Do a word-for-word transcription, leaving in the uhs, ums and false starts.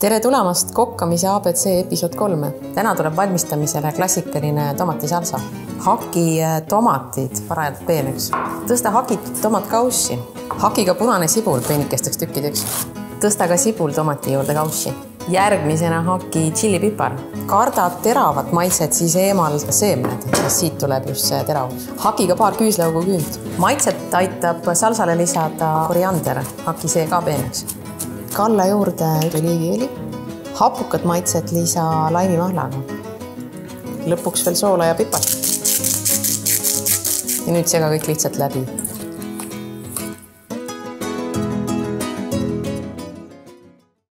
Tere tulemast kokkamise A B C episood kolme. Täna tuleb valmistamisele klassikaline tomatisalsa. Haki tomatid parajalt peeneks. Tõsta hakitud tomat kaussi. Haki ka punane sibul peenikesteks tükkideks. Tõsta ka sibul tomati juurde kaussi. Järgmisena haki tšillipipar. Kardad teravat maitset, siis eemal seemned, sest siit tuleb just see teravus. Haki ka paar küüslaugu küünt. Maitset aitab salsale lisada koriander. Haki see ka peeneks. Kalla juurde oliiviõli. Hapukad maitset lisa laimimahlaga. Lõpuks veel soola ja pipart. Ja nüüd sega kõik lihtsalt läbi.